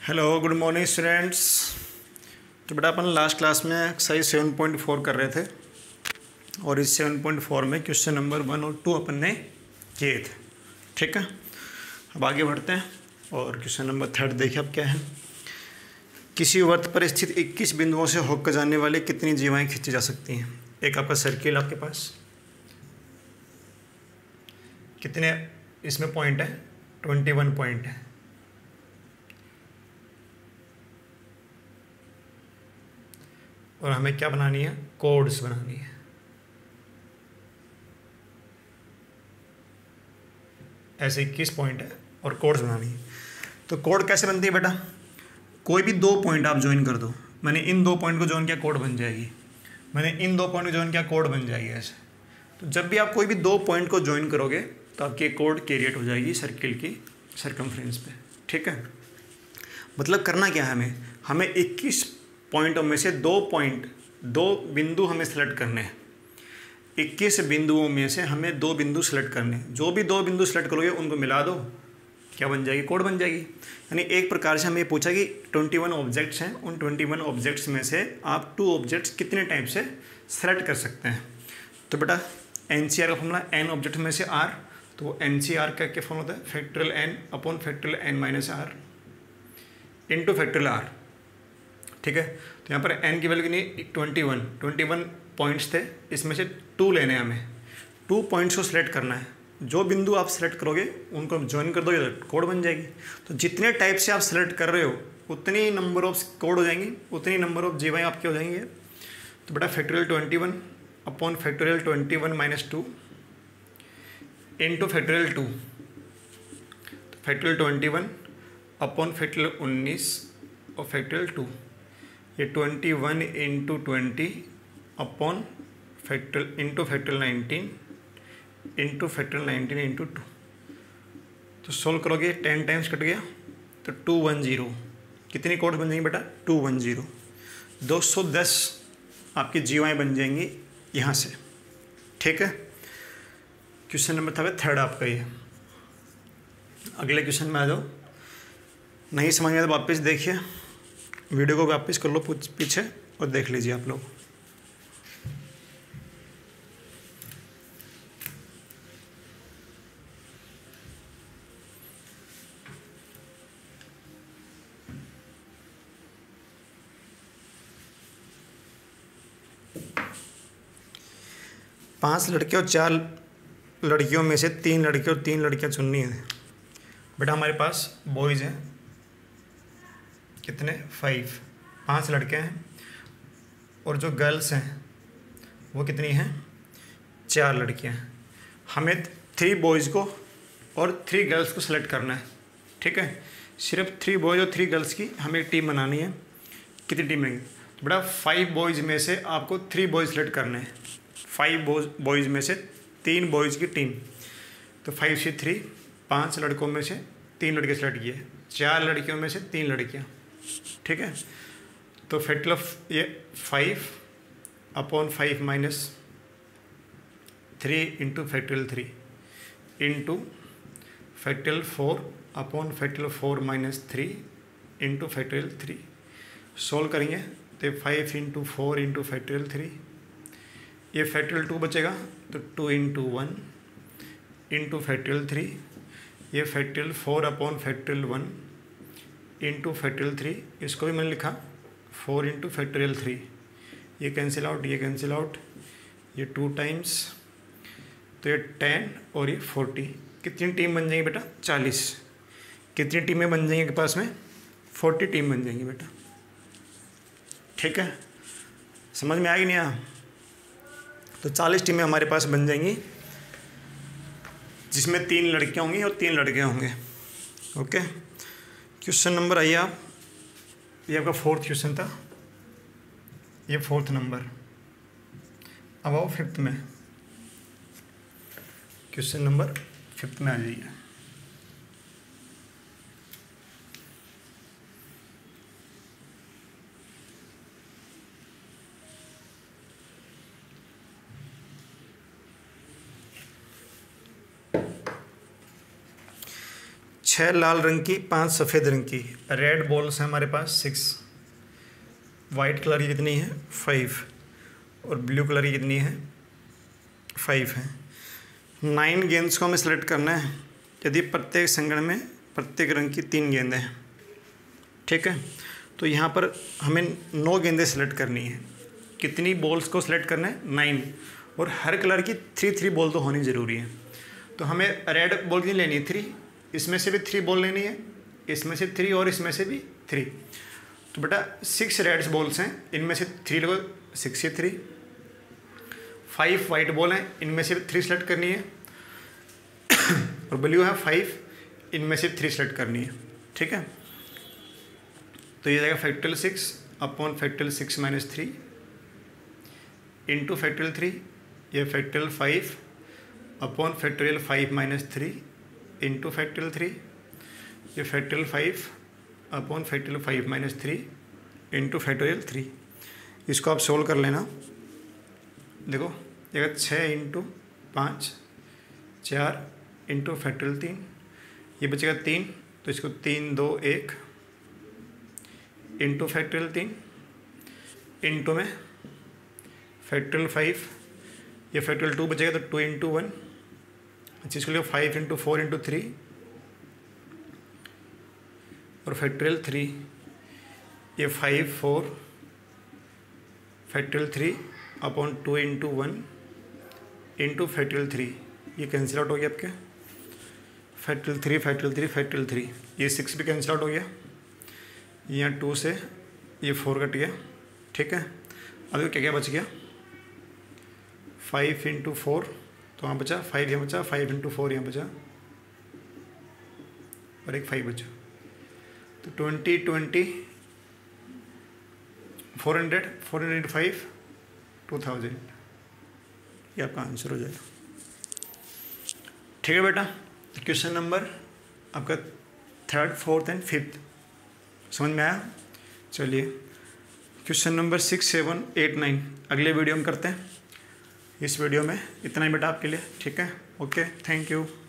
Hello good morning students. तो बेटा अपन लास्ट क्लास में एक्सरसाइज 7.4 कर रहे थे और इस 7.4 में क्वेश्चन नंबर 1 और 2 अपन ने किए थे। ठीक है, अब आगे बढ़ते हैं और क्वेश्चन नंबर 3 देखिए अब क्या है। किसी वर्त पर स्थित 21 बिंदुओं से होकर जाने वाली कितनी जीवाएँ खींची जा सकती हैं। एक आपका सर्किल आपके पास, कितने इसमें पॉइंट है, 21 पॉइंट है। और हमें क्या बनानी है, कोड्स बनानी है। ऐसे 21 पॉइंट है और कोड्स बनानी है। तो कोड कैसे बनती है बेटा, कोई भी 2 पॉइंट आप ज्वाइन कर दो। मैंने इन 2 पॉइंट को ज्वाइन किया, कोड बन जाएगी। मैंने इन 2 पॉइंट को ज्वाइन किया, कोड बन जाएगी। ऐसे तो जब भी आप कोई भी 2 पॉइंट को ज्वाइन करोगे तो आपकी कोड क्रिएट हो जाएगी सर्किल की सर्कमफ्रेंस पे। ठीक है, मतलब करना क्या है, हमें 21 पॉइंटों में से 2 बिंदु हमें सेलेक्ट करने हैं। 21 बिंदुओं में से हमें 2 बिंदु सेलेक्ट करने हैं। जो भी 2 बिंदु सेलेक्ट करोगे उनको मिला दो, क्या बन जाएगी, कोड बन जाएगी। यानी एक प्रकार से हमें पूछा कि 21 ऑब्जेक्ट्स हैं, उन 21 ऑब्जेक्ट्स में से आप 2 ऑब्जेक्ट्स कितने टाइप से सेलेक्ट कर सकते हैं। तो बेटा NCR का फॉर्मूला n ऑब्जेक्ट में से r, तो NCR का क्या फॉर्मूला होता है, factorial n upon factorial n minus r into factorial r। ठीक है, तो यहाँ पर n की वैल्यू कितनी, 21 पॉइंट्स थे, इसमें से 2 लेने हैं हमें। 2 पॉइंट्स को सिलेक्ट करना है। जो बिंदु आप सेलेक्ट करोगे उनको ज्वाइन कर दोगे तो कोड बन जाएगी। तो जितने टाइप से आप सेलेक्ट कर रहे हो उतनी नंबर ऑफ कोड हो जाएंगी, उतनी नंबर ऑफ जीवाएँ आपके हो जाएंगे। तो बेटा factorial 21 upon factorial 21 minus 2 into factorial 2, factorial 21 upon factorial 19 और फैक्टोरियल 2, ये 21 into 20 upon factorial into factorial 19 into factorial 19 into 2। तो सोल्व करोगे 10 टाइम्स कट गया तो 210। कितनी कोड बन जाएंगी बेटा, 210। 210 आपकी जीवाएँ बन जाएंगी यहाँ से। ठीक है, क्वेश्चन नंबर था 3 आपका ये। अगले क्वेश्चन में आ जाओ। नहीं समझ में तो वापस देखिए, वीडियो को वापस कर लो पीछे और देख लीजिए आप लोग। पांच लड़के और 4 लड़कियों में से 3 लड़के और 3 लड़कियां चुननी है। बेटा हमारे पास बॉयज़ हैं कितने, 5 लड़के हैं, और जो गर्ल्स हैं वो कितनी हैं, 4 लड़कियां हैं। हमें 3 बॉयज़ को और 3 गर्ल्स को सेलेक्ट करना है। ठीक है, सिर्फ 3 बॉयज़ और 3 गर्ल्स की हमें एक टीम बनानी है। कितनी टीम बनेगी, तो बेटा 5 बॉयज़ में से आपको 3 बॉयज़ सेलेक्ट करने हैं। 5 बॉयज़ में से 3 बॉयज़ की टीम, तो 5 से 3, 5 लड़कों में से 3 लड़के सेलेक्ट किए, 4 लड़कियों में से 3 लड़कियां। ठीक है, तो फैक्टोरियल ये 5 upon 5 minus 3 into factorial 3 into factorial 4 upon factorial 4 minus 3 into factorial 3। Solve करेंगे तो 5 इंटू 4 इंटू फैक्टोरियल 3, ये फैक्टोरियल 2 बचेगा तो 2 इंटू 1 इंटू फैक्टोरियल 3, ये factorial 4 upon factorial 1 into factorial 3, इसको भी मैंने लिखा 4 इंटू फैक्टोरियल 3। ये कैंसिल आउट, ये कैंसिल आउट, ये 2 टाइम्स, तो ये 10 और ये 40। कितनी टीम बन जाएंगी बेटा, 40। कितनी टीमें बन जाएंगी आपके पास में, 40 टीम बन जाएंगी बेटा। ठीक है, समझ में आएगी नहीं आया, तो 40 टीमें हमारे पास बन जाएंगी, जिसमें 3 लड़कियां होंगी और 3 लड़के होंगे। ओके, क्वेश्चन नंबर आइए आप, ये आपका 4th क्वेश्चन था, ये 4th नंबर। अब आओ 5th में, क्वेश्चन नंबर 5th में आ जाइए। 6 लाल रंग की 5 सफ़ेद रंग की रेड बॉल्स हैं हमारे पास 6, वाइट कलर की कितनी है 5 और ब्लू कलर की कितनी है 5 है। 9 गेंद्स को हमें सेलेक्ट करना है यदि प्रत्येक संगण में प्रत्येक रंग की 3 गेंदें हैं, ठीक है। तो यहाँ पर हमें 9 गेंदें सेलेक्ट करनी है। कितनी बॉल्स को सिलेक्ट करना है 9, और हर कलर की 3 बॉल तो होनी ज़रूरी है। तो हमें रेड बॉल की लेनी है 3, इसमें से भी 3 बॉल लेनी है, इसमें से 3 और इसमें से भी 3। तो बेटा 6 रेड बॉल्स हैं, इनमें से 3 लगो 6 से 3। 5 वाइट बॉल हैं, इनमें से भी 3 सेलेक्ट करनी है और ब्लू है 5, इनमें से 3 सेलेक्ट करनी है, ठीक है। तो ये जाएगा factorial 6 upon factorial 6 minus 3 into factorial 3, ये factorial 5 upon factorial 5 minus 3 into factorial 3, ये factorial 5 upon factorial 5 minus 3 into factorial 3। इसको आप सोल्व कर लेना। देखो ये 6 इंटू 5 4 इंटू फैक्टोरियल 3, ये बचेगा 3, तो इसको 3 2 1 इंटू फैक्टोरियल 3 इंटू में फैक्टोरियल 5, ये फैक्टोरियल 2 बचेगा तो 2 इंटू 1। अच्छा इसको लिखो 5 इंटू 4 इंटू 3 और फैक्टोरियल 3, ये 5 4 factorial 3 upon 2 into 1 into factorial 3, ये कैंसिल आउट हो गया आपके फैक्टोरियल 3 फैक्टोरियल 3 फैक्टोरियल 3, ये 6 भी कैंसिल आउट हो गया, यहाँ 2 से ये 4 कट गया, ठीक है। अब क्या क्या बच गया 5 इंटू 4, तो वहाँ बचा 5, यहाँ बचा 5 इंटू 4 यहाँ बचा और एक 5 बचा, तो 20 20 400 400 5 2000, ये आपका आंसर हो जाएगा, ठीक है बेटा। क्वेश्चन नंबर आपका 3rd 4th एंड 5th समझ में आया। चलिए क्वेश्चन नंबर 6 7 8 9 अगले वीडियो में करते हैं। इस वीडियो में इतना ही बेटा आपके लिए, ठीक है। Okay, thank you.